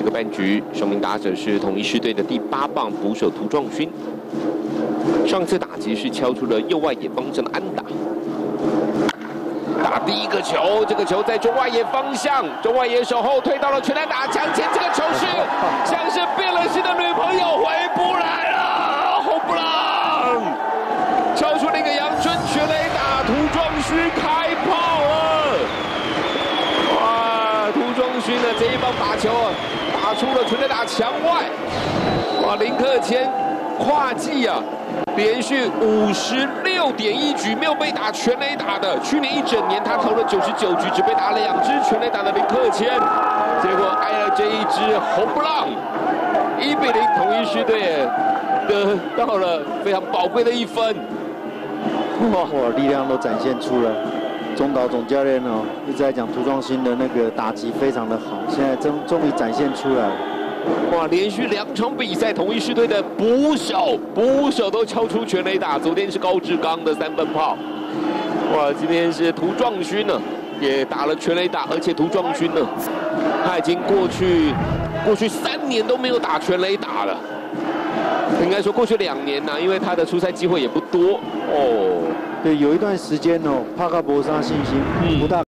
个半局，首名打者是统一狮队的第8棒捕手涂壮勋。上次打击是敲出了右外野方向的安打。打第一个球，这个球在中外野方向，中外野手后推到了全垒打墙前，这个球是像是变了心的女朋友回不来了，红不浪，敲出那个阳春全垒打，涂壮勋开炮了！哇，涂壮勋的这一棒打球啊，打出了全垒打墙外，哇，林克谦跨季啊！连续56.1局没有被打全垒打的，去年一整年他投了99局，只被打2支全垒打的林克谦，结果挨了这一支红不浪，1-0，统一狮队得到了非常宝贵的1分。 哇，力量都展现出来。中岛总教练哦一直在讲涂壮勋的那个打击非常的好，现在终于展现出来了。 哇！连续2场比赛，统一狮队的捕手都敲出全垒打。昨天是高志刚的3分炮，哇！今天是涂壮勋呢，也打了全垒打，而且涂壮勋呢，他已经过去3年都没有打全垒打了。应该说过去2年呢，因为他的出赛机会也不多哦。 对，有一段时间哦，帕克博沙信心不大。